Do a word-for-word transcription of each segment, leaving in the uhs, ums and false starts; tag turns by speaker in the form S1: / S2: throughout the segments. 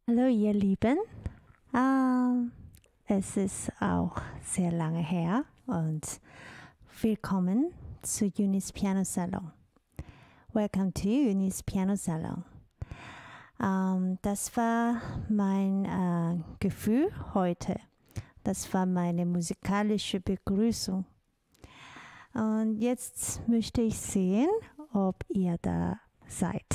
S1: Hallo ihr Lieben, ähm, es ist auch sehr lange her und willkommen zu Yunis Piano Salon. Welcome to Yunis Piano Salon. Ähm, das war mein äh, Gefühl heute. Das war meine musikalische Begrüßung. Und jetzt möchte ich sehen, ob ihr da seid.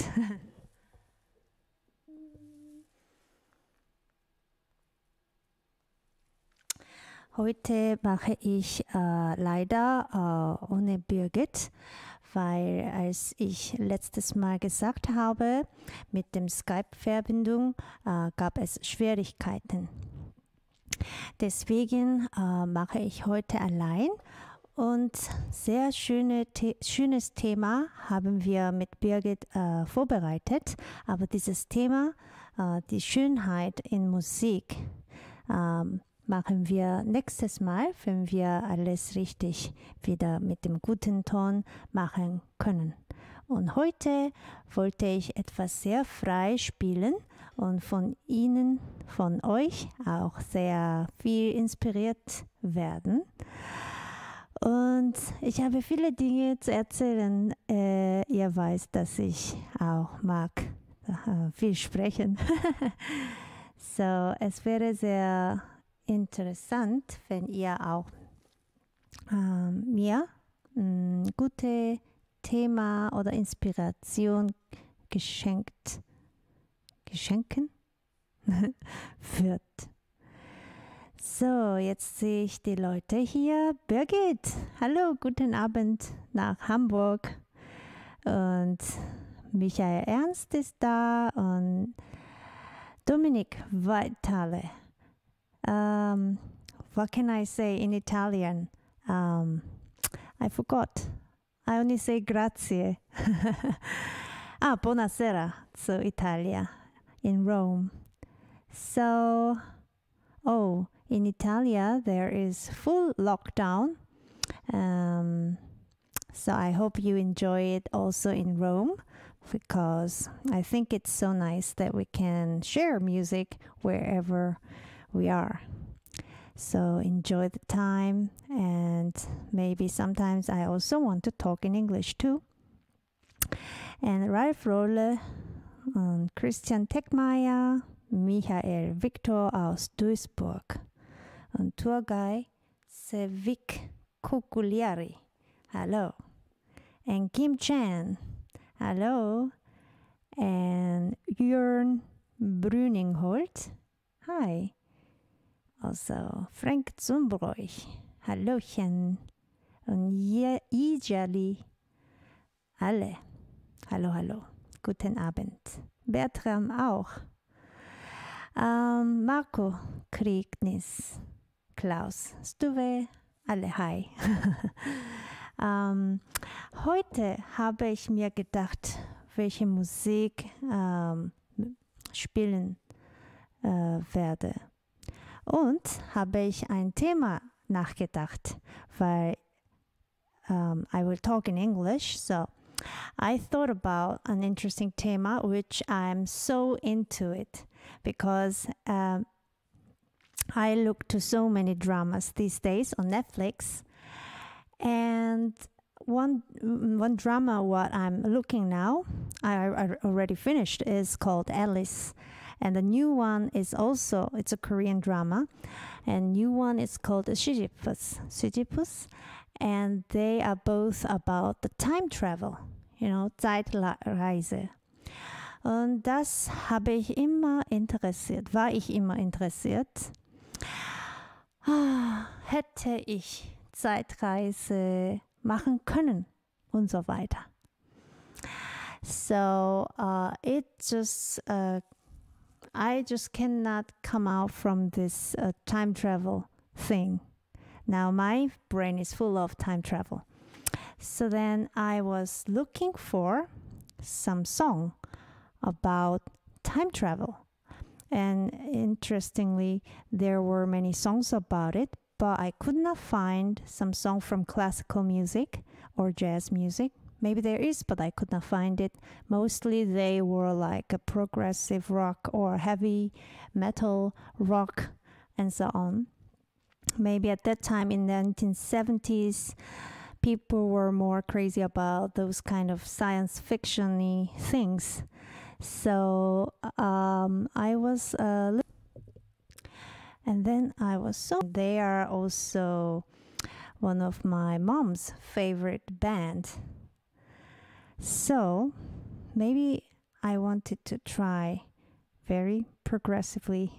S1: Heute mache ich äh, leider äh, ohne Birgit, weil als ich letztes Mal gesagt habe, mit dem Skype-Verbindung äh, gab es Schwierigkeiten. Deswegen äh, mache ich heute allein und sehr schöne The schönes Thema haben wir mit Birgit äh, vorbereitet, aber dieses Thema, äh, die Schönheit in Musik, ähm, machen wir nächstes Mal, wenn wir alles richtig wieder mit dem guten Ton machen können. Und heute wollte ich etwas sehr frei spielen und von Ihnen, von euch auch sehr viel inspiriert werden. Und ich habe viele Dinge zu erzählen. Äh, ihr weißt, dass ich auch mag äh, viel sprechen. So, es wäre sehr interessant, wenn ihr auch ähm, mir ein gutes Thema oder Inspiration geschenkt, geschenken wird. So, jetzt sehe ich die Leute hier. Birgit, hallo, guten Abend nach Hamburg. Und Michael Ernst ist da und Dominik Weitale. Um, what can I say in Italian? Um, I forgot. I only say grazie. ah, buonasera, so Italia, in Rome. So, oh, in Italia there is full lockdown. Um, so I hope you enjoy it also in Rome, because I think it's so nice that we can share music wherever we are. So enjoy the time, and maybe sometimes I also want to talk in English too. And Ralf Rohle und Christian Teckmeier, Michael Victor aus Duisburg und Turgay Sevik Kukuliari. Hello. And Kim Chan. Hello. And Jörn Brüningholt. Hi. Also Frank Zumbroich, Hallochen und Ijali, alle, hallo, hallo, guten Abend. Bertram auch. Ähm, Marco Kriegnis, Klaus Stuwe, alle hi. ähm, heute habe ich mir gedacht, welche Musik ähm, spielen äh, werde. Und habe ich ein Thema nachgedacht, weil um, I will talk in English, so I thought about an interesting thema which I'm so into it because um, I look to so many dramas these days on Netflix, and one one drama what I'm looking now, I, I already finished, is called Alice. And the new one is also, it's a Korean drama, and new one is called Sisyphus, Sisyphus, and they are both about the time travel, you know, Zeitreise. Und das habe ich immer interessiert, war ich immer interessiert. Ah, hätte ich Zeitreise machen können und so weiter. So uh, it just uh, I just cannot come out from this uh, time travel thing. Now my brain is full of time travel. So then I was looking for some song about time travel. And interestingly, there were many songs about it, but I could not find some song from classical music or jazz music. Maybe there is, but I could not find it. Mostly they were like a progressive rock or heavy metal rock and so on. Maybe at that time in the nineteen seventies, people were more crazy about those kind of science fiction-y things. So um, I was, uh, and then I was so. They are also one of my mom's favorite band. So maybe I wanted to try very progressively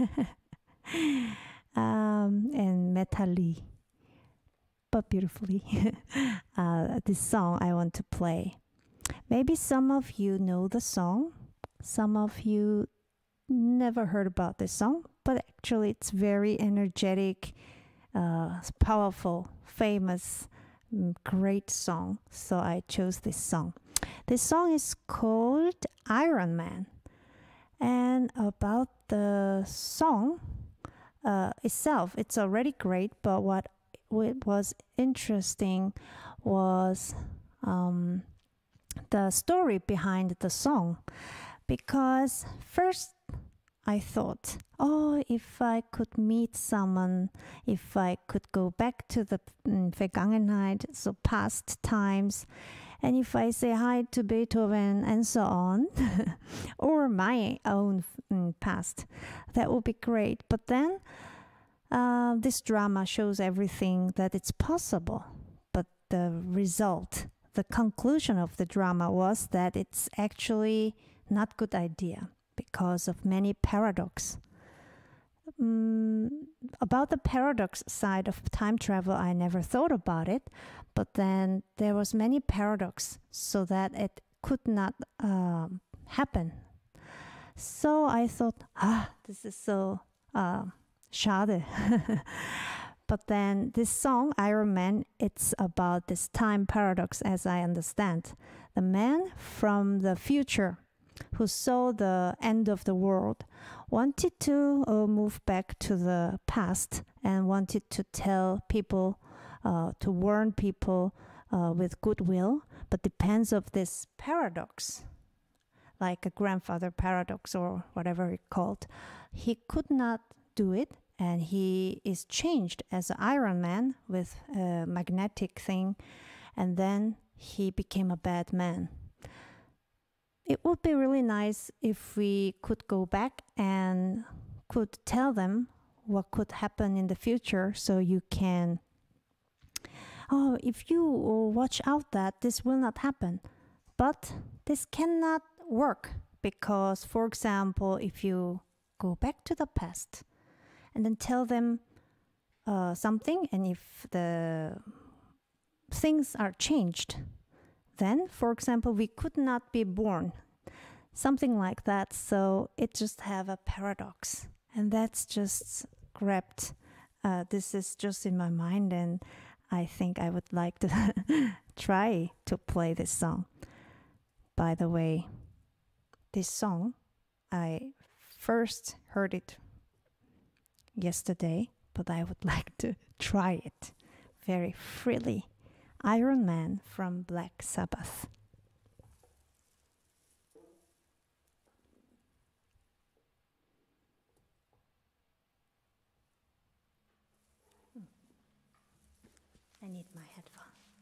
S1: um, and metal-y, but beautifully. uh, this song I want to play. Maybe some of you know the song. Some of you never heard about this song, but actually it's very energetic, uh, powerful, famous, great song. So I chose this song. This song is called Iron Man. And about the song uh, itself, it's already great, but what, what was interesting was um, the story behind the song. Because first I thought, oh, if I could meet someone, if I could go back to the um, Vergangenheit, so past times, and if I say hi to Beethoven and so on, or my own um, past, that would be great. But then uh, this drama shows everything that it's possible. But the result, the conclusion of the drama was that it's actually not good idea because of many paradox. Um, about the paradox side of time travel, I never thought about it, but then there was many paradox so that it could not um, happen. So I thought, ah, this is so uh, schade. But then this song, Iron Man, it's about this time paradox as I understand. The man from the future who saw the end of the world wanted to uh, move back to the past and wanted to tell people, uh, to warn people uh, with goodwill, but depends of this paradox, like a grandfather paradox or whatever it called. He could not do it, and he is changed as an Iron Man with a magnetic thing, and then he became a bad man. It would be really nice if we could go back and could tell them what could happen in the future, so you can, oh, if you watch out that this will not happen. But this cannot work because, for example, if you go back to the past and then tell them uh, something, and if the things are changed, then, for example, we could not be born, something like that. So it just have a paradox, and that's just grabbed. Uh, this is just in my mind, and I think I would like to try to play this song. By the way, this song, I first heard it yesterday, but I would like to try it very freely. Iron Man from Black Sabbath. I need my headphone.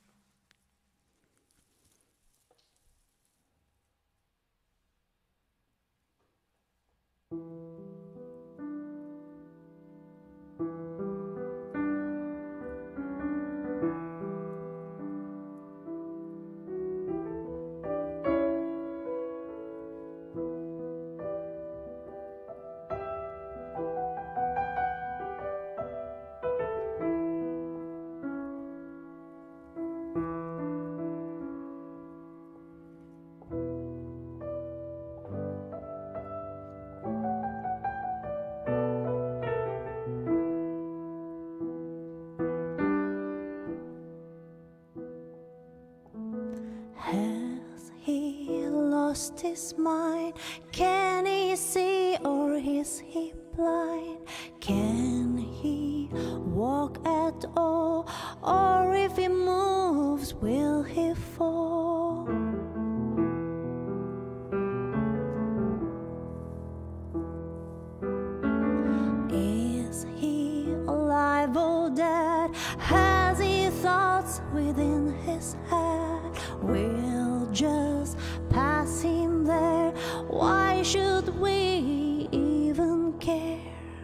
S1: Has he lost his mind? Can he see, or is he blind? Can he walk at all, or if he moves, will he fall? so dead. Has he thoughts within his head? We'll just pass him there. Why should we even care?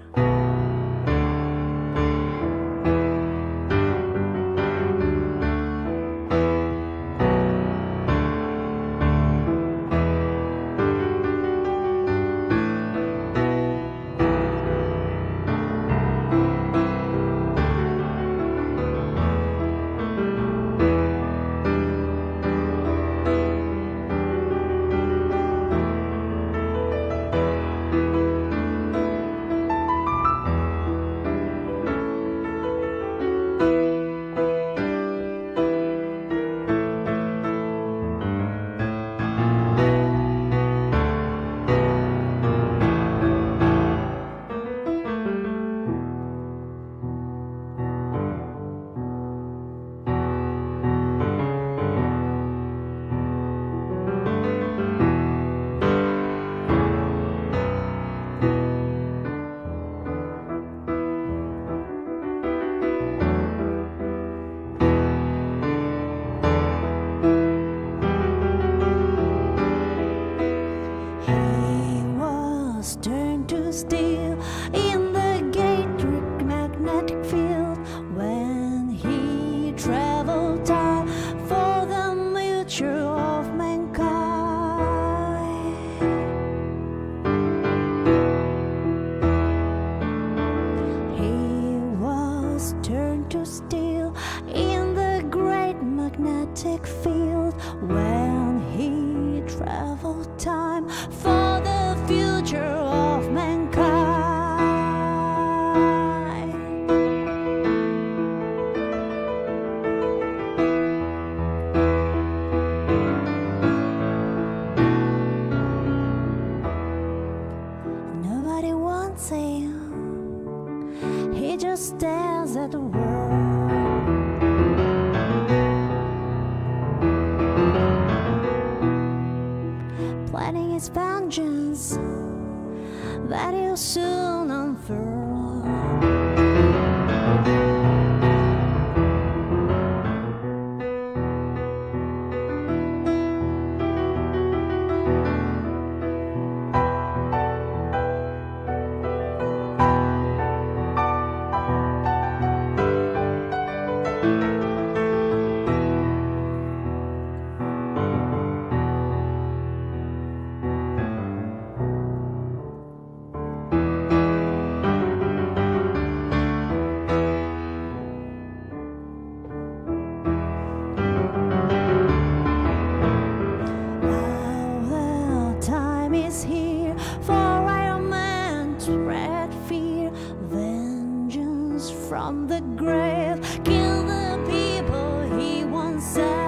S1: Turned to steel in the Gatric magnetic field when he traveled time for the future of mankind. He was turned to steel in the great magnetic field when he traveled time for the future of mankind. Nobody wants him, he just stares at the world. Planning his vengeance that he'll soon unfurl. Is here for Iron Man to spread fear, vengeance from the grave, kill the people he once saved.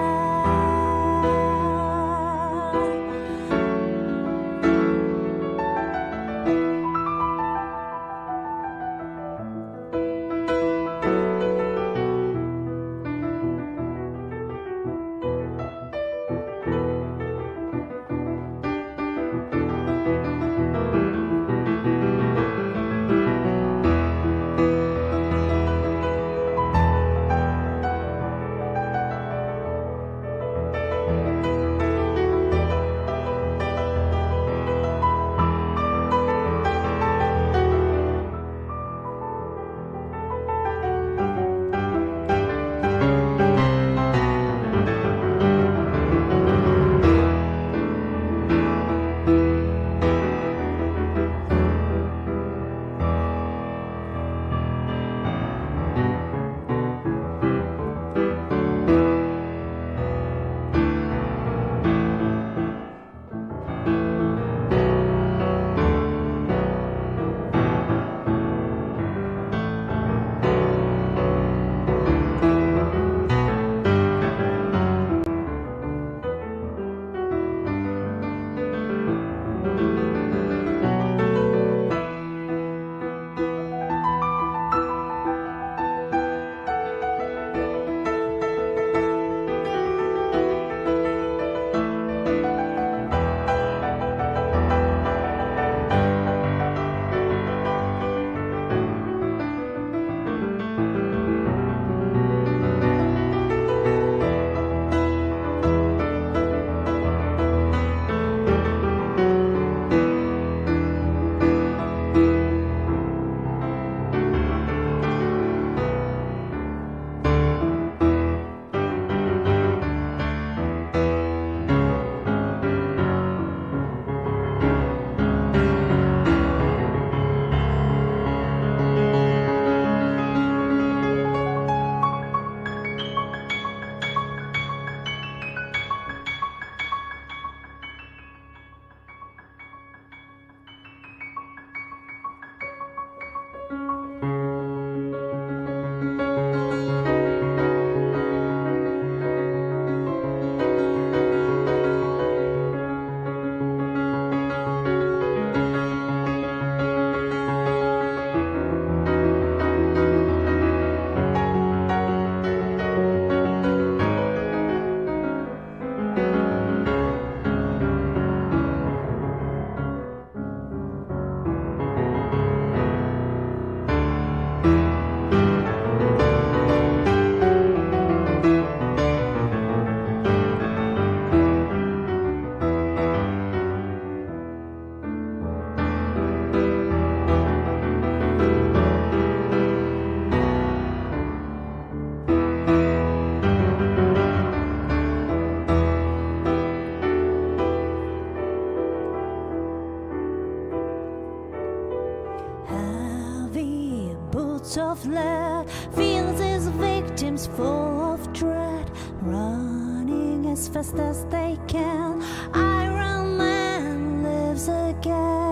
S1: throats of lead, feels his victims full of dread, running as fast as they can. Iron Man lives again.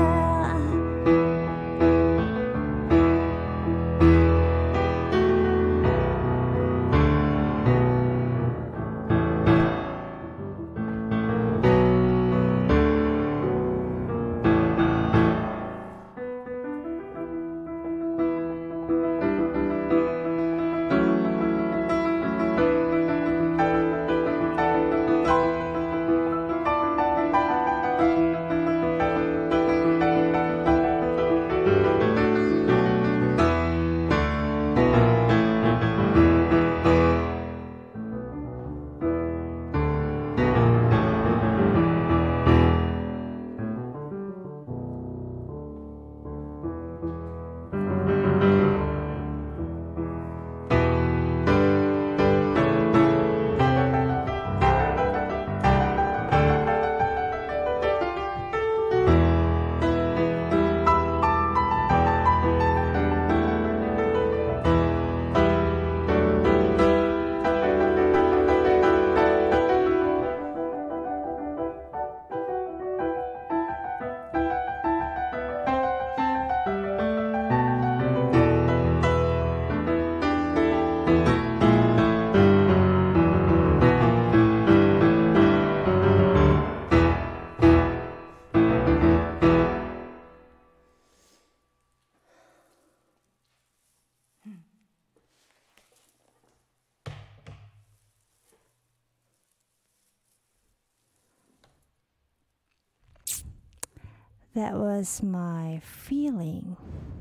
S1: That was my feeling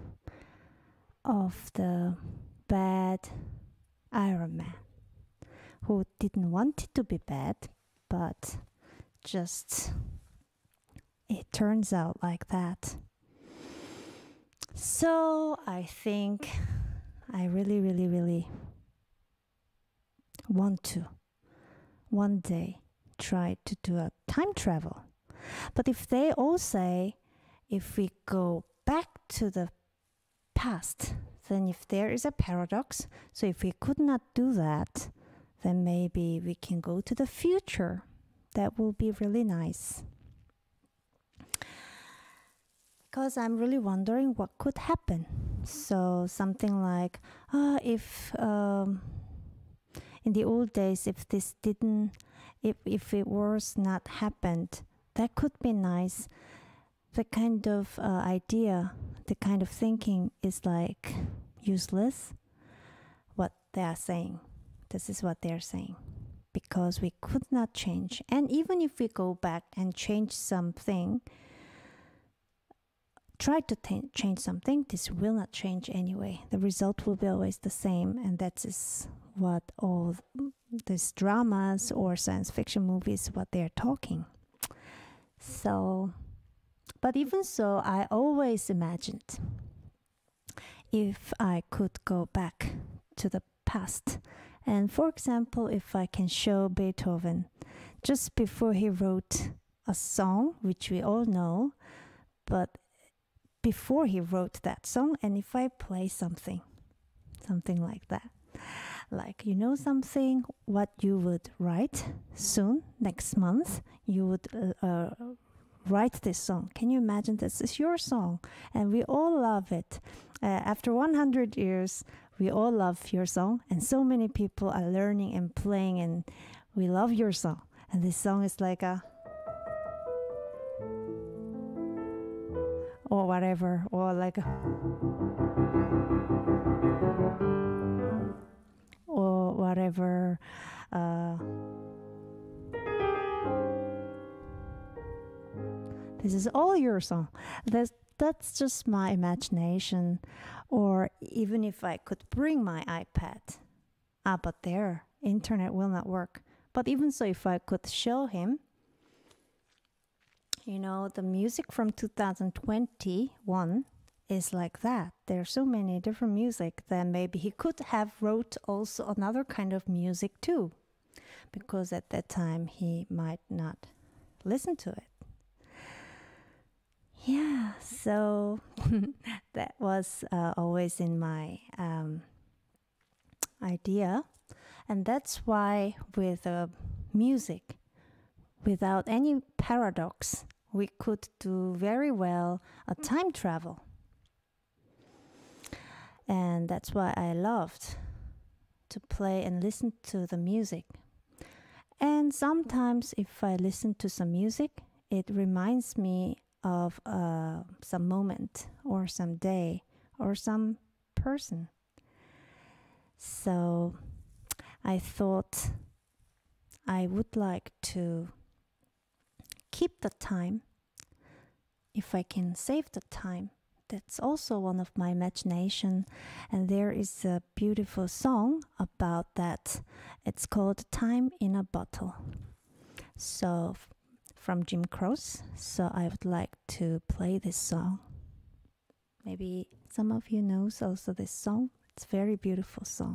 S1: of the bad Iron Man, who didn't want it to be bad, but just it turns out like that. So I think I really, really, really want to one day try to do a time travel. But if they all say, if we go back to the past, then if there is a paradox, so if we could not do that, then maybe we can go to the future. That will be really nice. Because I'm really wondering what could happen. So something like, uh, if um, in the old days, if this didn't, if, if it was not happened, that could be nice. The kind of uh, idea, the kind of thinking is like useless. What they are saying, this is what they are saying, because we could not change. And even if we go back and change something, try to t- change something, this will not change anyway. The result will be always the same, and that is what all these dramas or science fiction movies, what they are talking. So, but even so, I always imagined if I could go back to the past. And for example, if I can show Beethoven just before he wrote a song, which we all know, but before he wrote that song, and if I play something, something like that, like, you know, something what you would write soon, next month, you would uh, uh, write this song. Can you imagine this is your song? And we all love it. Uh, after one hundred years, we all love your song, and so many people are learning and playing, and we love your song. And this song is like a, or whatever, or like a, or whatever. Uh, this is all your song. That's, that's just my imagination. Or even if I could bring my iPad, ah, but there, internet will not work. But even so, if I could show him, you know, the music from two thousand twenty-one is like that. There are so many different music, then maybe he could have wrote also another kind of music too, because at that time he might not listen to it. Yeah, so that was uh, always in my um, idea. And that's why, with uh, music, without any paradox, we could do very well a time travel. And that's why I loved to play and listen to the music. And sometimes, if I listen to some music, it reminds me of uh, some moment or some day or some person. So I thought I would like to keep the time if I can save the time. That's also one of my imagination, and there is a beautiful song about that. It's called Time in a Bottle. So from Jim Croce. So I would like to play this song. Maybe some of you knows also this song. It's a very beautiful song.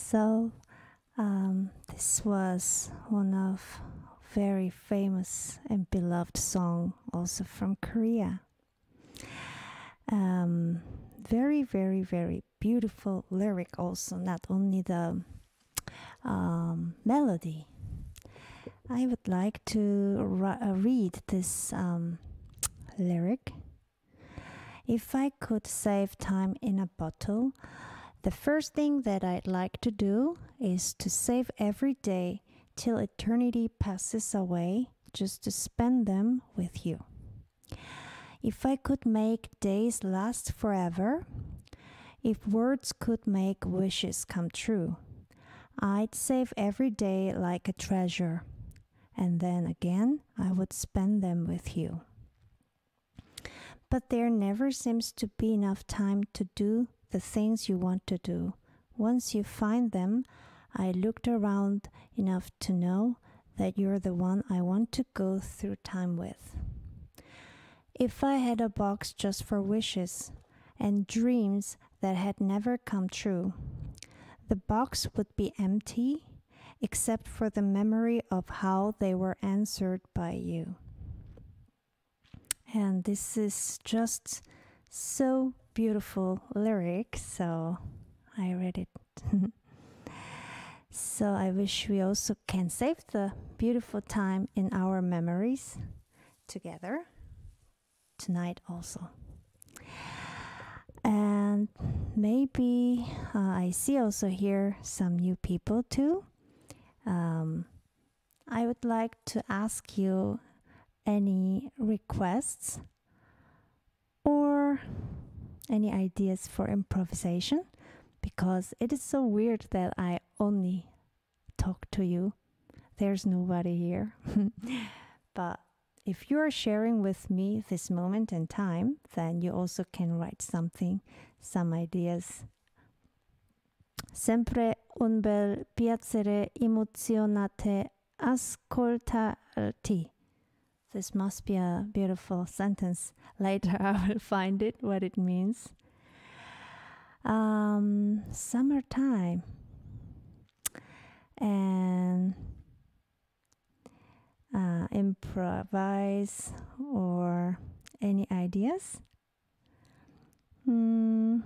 S1: So um, this was one of very famous and beloved song also from Korea. Um, very, very, very beautiful lyric also, not only the um, melody. I would like to ra- uh, read this um, lyric. If I could save time in a bottle, the first thing that I'd like to do is to save every day till eternity passes away, just to spend them with you. If I could make days last forever, if words could make wishes come true, I'd save every day like a treasure, and then again I would spend them with you. But there never seems to be enough time to do the things you want to do. Once you find them, I looked around enough to know that you're the one I want to go through time with. If I had a box just for wishes and dreams that had never come true, the box would be empty except for the memory of how they were answered by you. And this is just so beautiful lyric, so I read it. So I wish we also can save the beautiful time in our memories together tonight also. And maybe uh, I see also here some new people too. Um, I would like to ask you any requests or any ideas for improvisation, because it is so weird that I only talk to you. There's nobody here. But if you are sharing with me this moment in time, then you also can write something, some ideas. Sempre un bel piacere emozionate ascoltarti. This must be a beautiful sentence. Later I will find it, what it means. Um, summertime. And uh, improvise or any ideas? Hmm.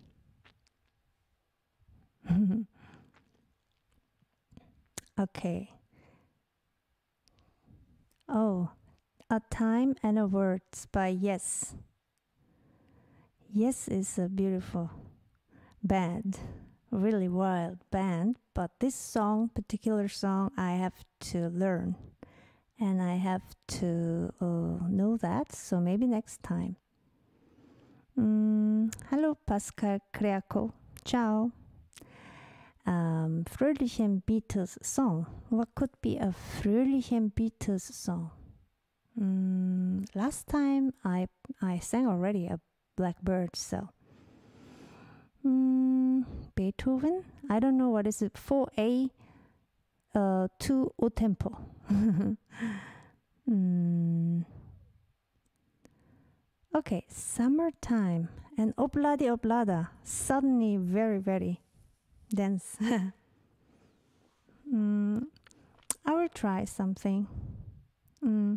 S1: Okay. Oh, A Time and a Words by Yes. Yes is a beautiful band, really wild band, but this song, particular song, I have to learn. And I have to uh, know that, so maybe next time. Mm, hello, Pascal Kreako. Ciao. Um, fröhlichen Beatles song. What could be a fröhlichen Beatles song? Mm, last time I I sang already a Blackbird, so. Mm, Beethoven? I don't know what is it. four A uh, two O tempo. mm. Okay, summertime and obladi oblada. Suddenly very, very dense. mm, I will try something. Mm.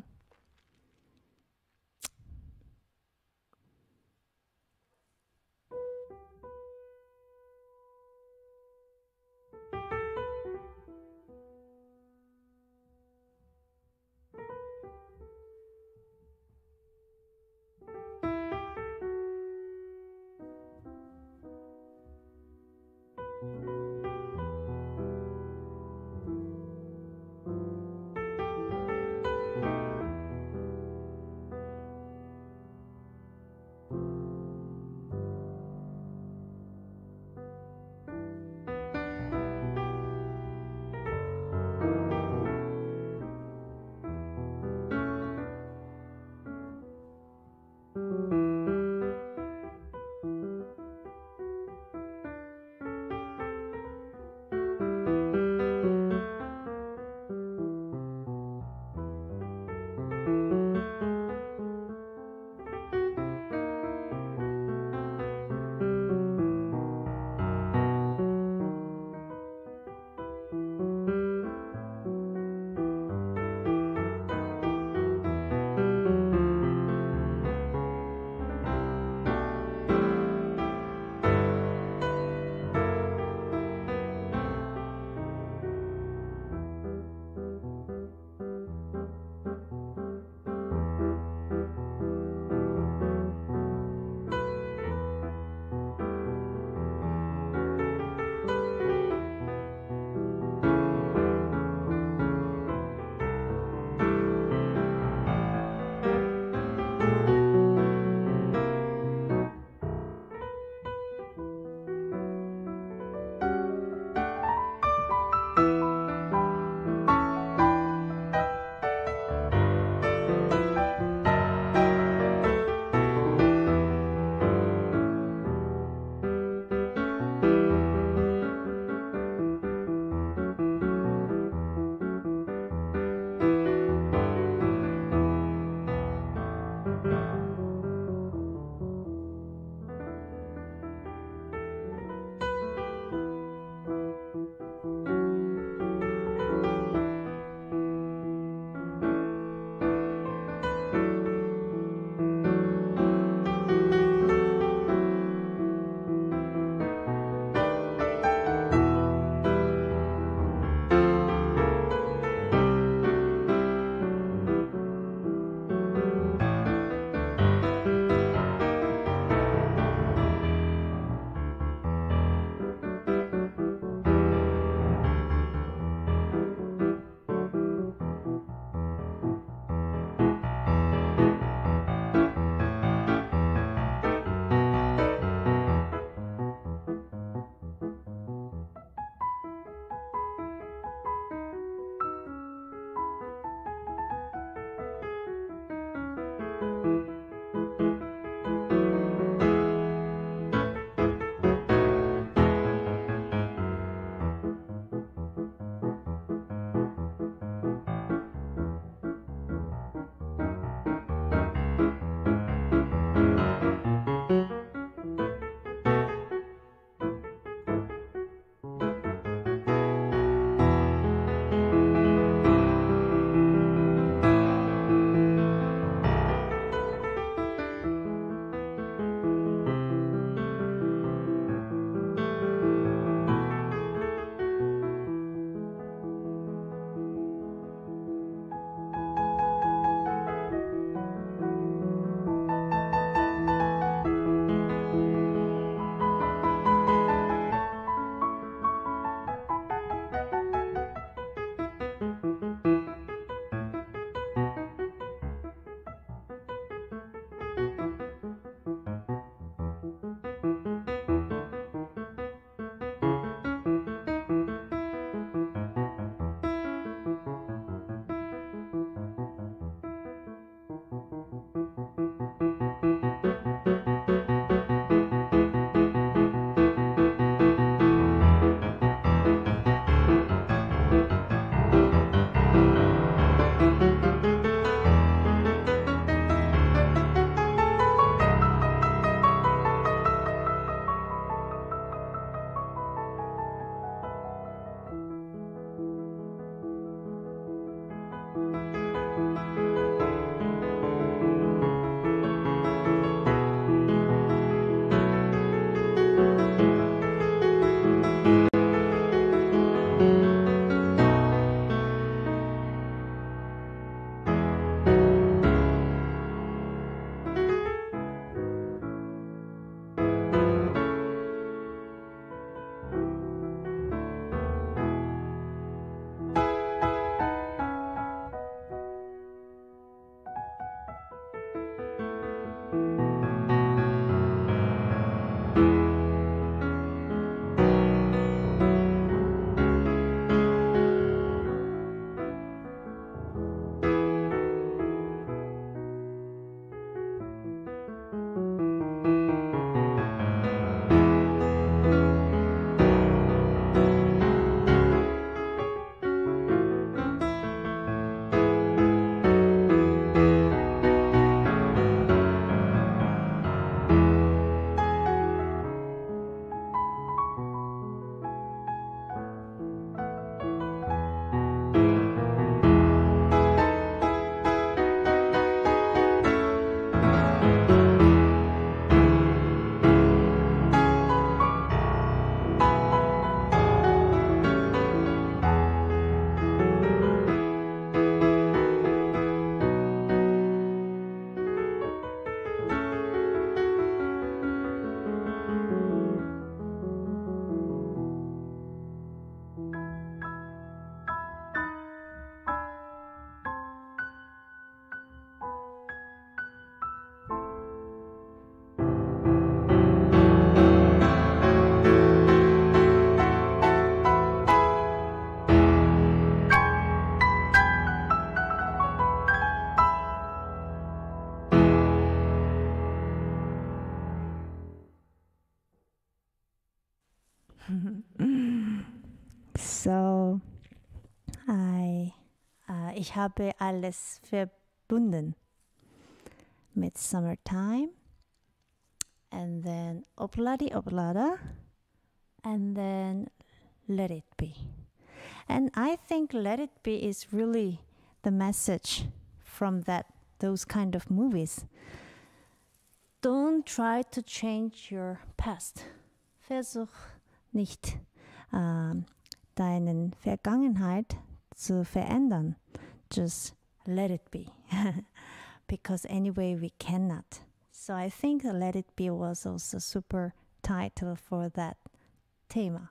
S1: So I, uh, ich habe alles verbunden mit Summertime, and then Obladi Oblada, and then Let It Be. And I think Let It Be is really the message from that those kind of movies. Don't try to change your past. Versuch nicht ähm, deine Vergangenheit zu verändern. Just let it be. Because anyway we cannot. So I think Let It Be was also super title for that thema.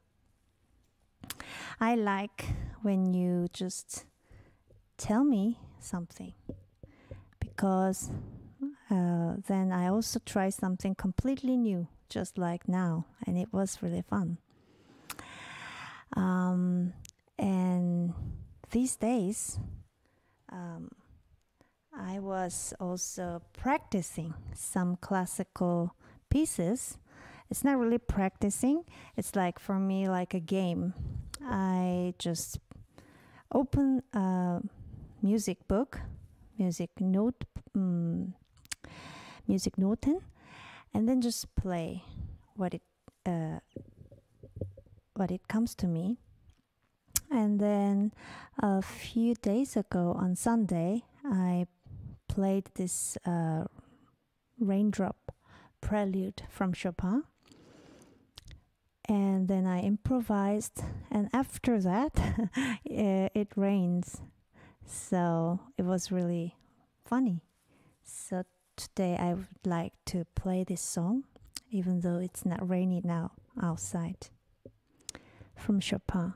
S1: I like when you just tell me something, because uh, then I also try something completely new, just like now, and it was really fun. Um, and these days, um, I was also practicing some classical pieces. It's not really practicing. It's like, for me, like a game. I just open a music book, music note, um, music noten, and then just play what it uh, what it comes to me. And then a few days ago on Sunday, I played this uh, Raindrop Prelude from Chopin. And then I improvised, and after that, it rains. So it was really funny. So today I would like to play this song, even though it's not rainy now outside, from Chopin.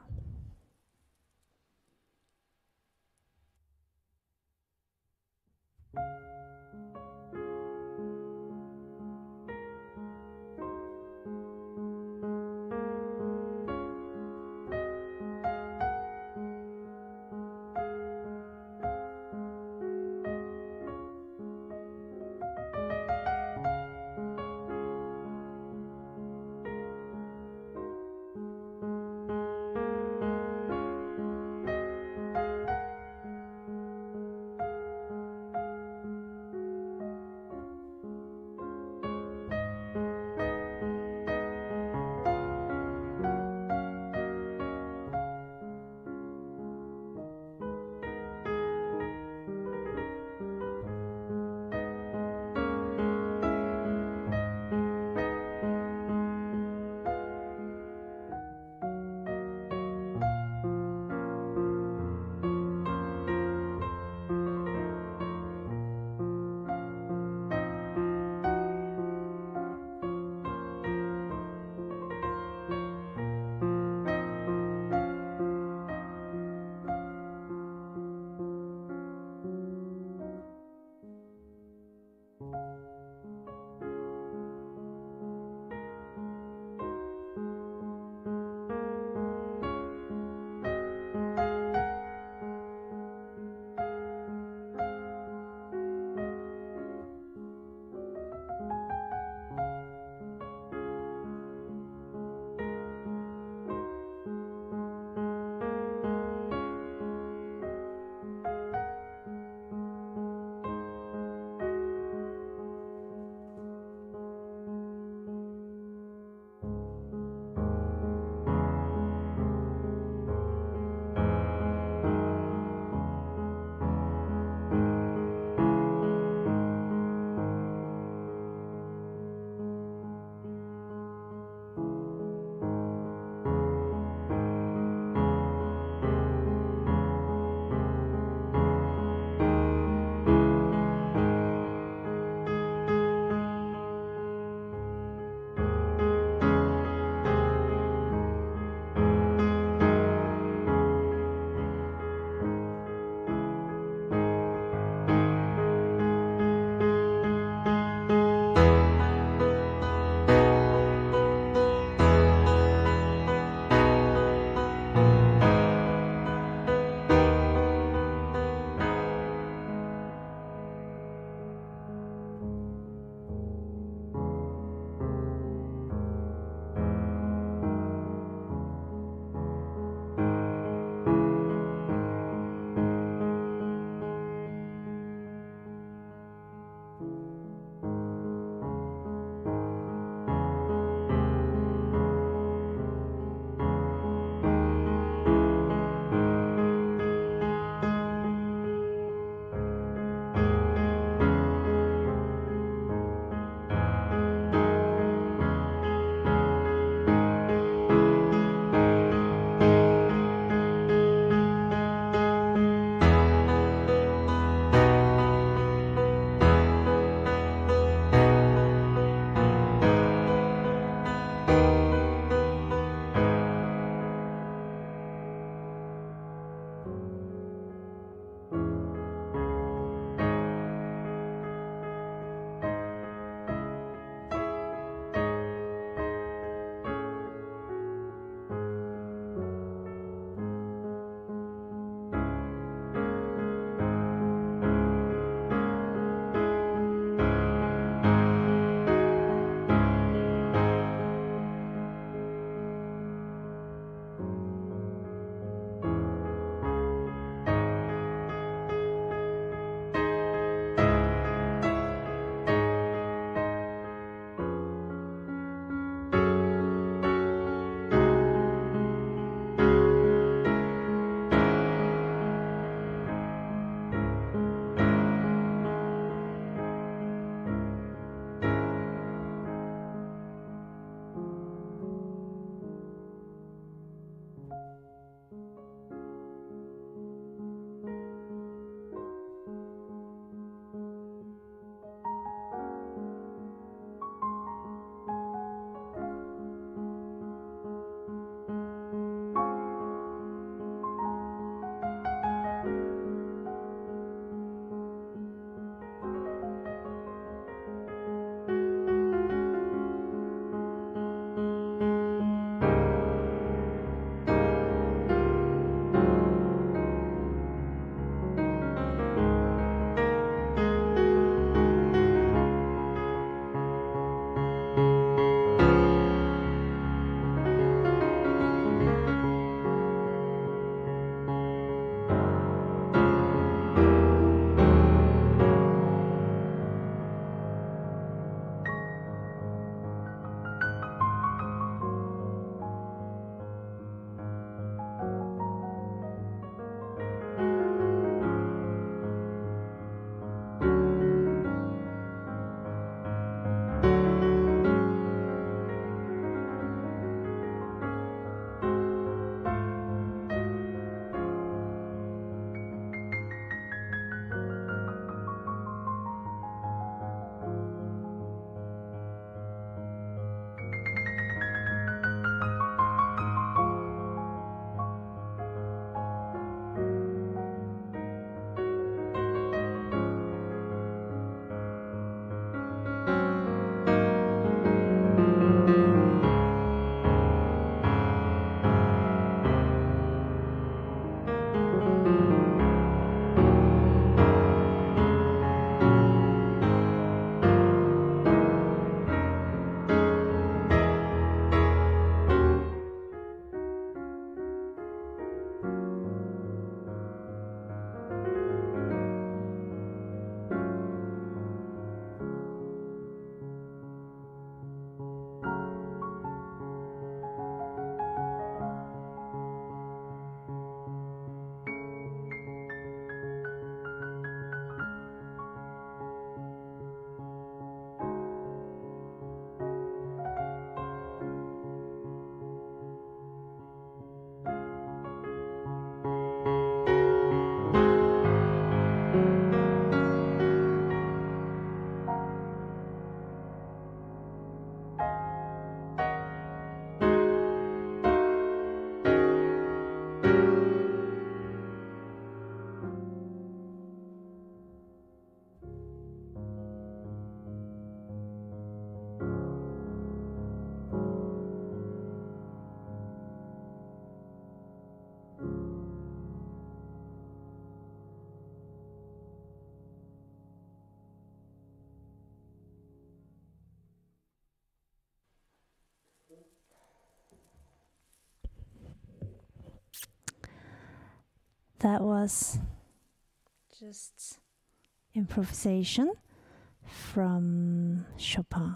S1: that was just improvisation from Chopin.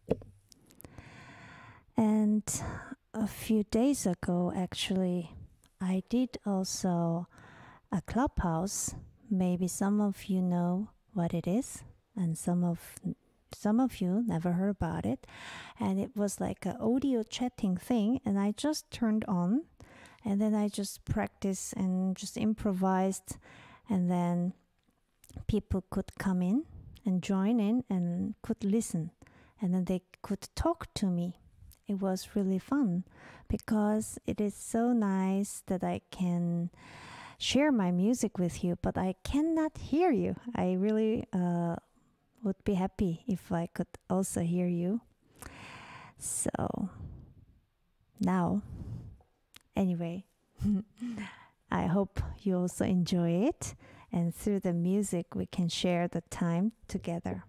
S1: And a few days ago, actually, I did also a clubhouse. Maybe some of you know what it is, and some of some of you never heard about it. And it was like an audio chatting thing, and I just turned on, and then I just practiced and just improvised, and then people could come in and join in and could listen, and then they could talk to me. It was really fun because it is so nice that I can share my music with you, but I cannot hear you. I really uh, would be happy if I could also hear you. So now, anyway, I hope you also enjoy it, and through the music we can share the time together.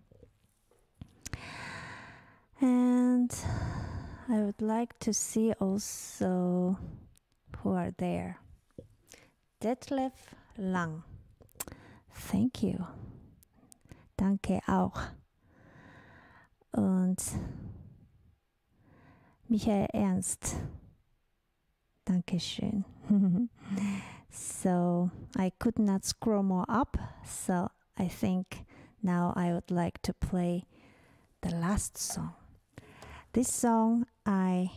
S1: And I would like to see also who are there. Detlef Lang. Thank you. Danke auch. Und Michael Ernst. Dankeschön. So I could not scroll more up, so I think now I would like to play the last song. This song, I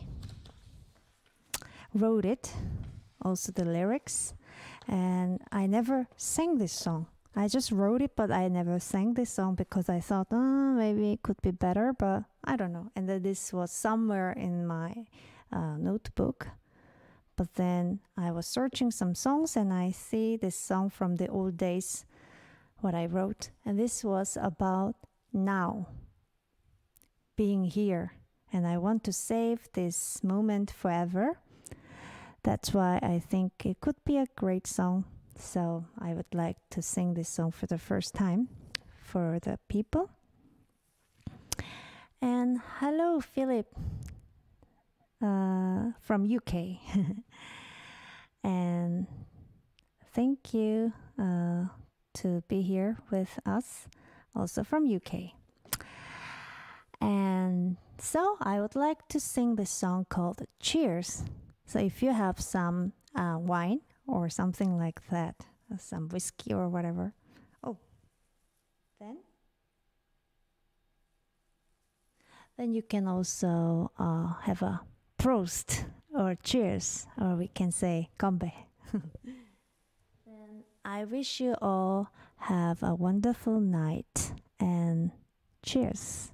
S1: wrote it, also the lyrics, and I never sang this song. I just wrote it, but I never sang this song because I thought, oh, maybe it could be better, but I don't know. And then this was somewhere in my uh, notebook. But then I was searching some songs, and I see this song from the old days, what I wrote. And this was about now, being here. And I want to save this moment forever. That's why I think it could be a great song. So I would like to sing this song for the first time for the people. And hello, Philip, uh, from U K. And thank you uh, to be here with us, also from U K. And so I would like to sing this song called Cheers. So if you have some uh, wine or something like that, uh, some whiskey or whatever. Oh, then? Then you can also uh, have a Prost or cheers, or we can say Kombe. Then I wish you all have a wonderful night, and cheers.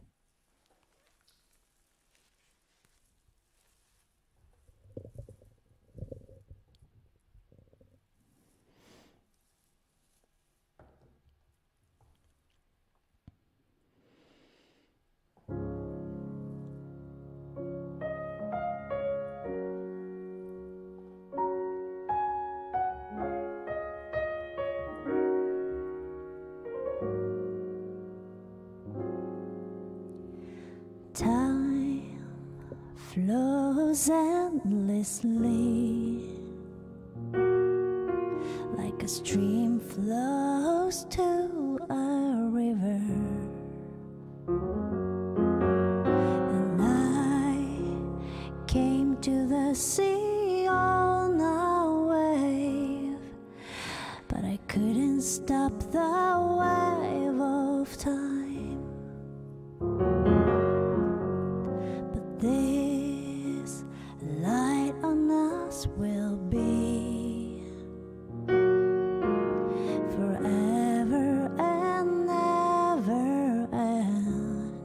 S1: Time flows endlessly, like a stream flows to a river. And I came to the sea on a wave, but I couldn't stop the wave of time. This light on us will be forever and never end.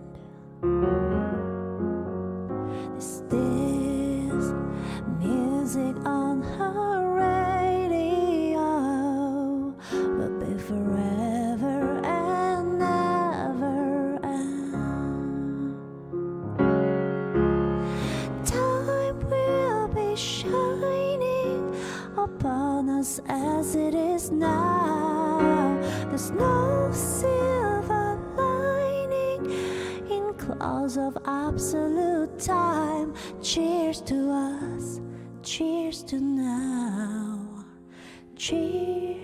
S1: This is music on her radio, will be forever and never end. Shining upon us as it is now. There's no silver lining in clouds of absolute time. Cheers to us, cheers to now. Cheers.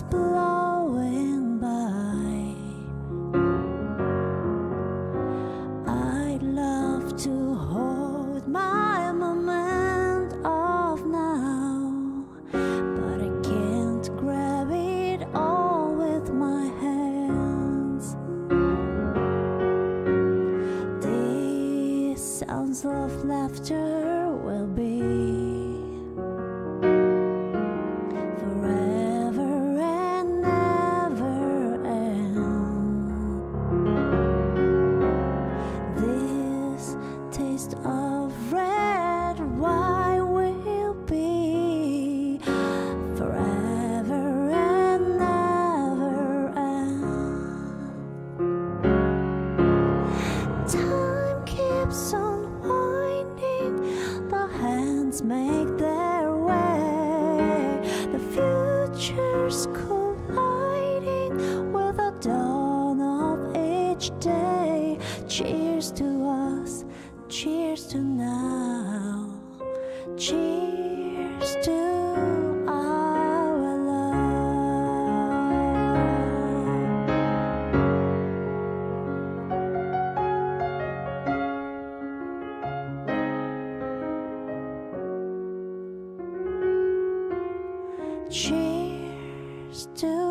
S1: blowing by. I'd love to hold my moment of now, but I can't grab it all with my hands. These sounds of laughter will be forever and never end. This taste of red wine will be forever and never end. Time keeps on winding, the hands make their way, the future's colliding with the dawn of each day. Cheers to us, cheers to now, cheers to our love. Cheers to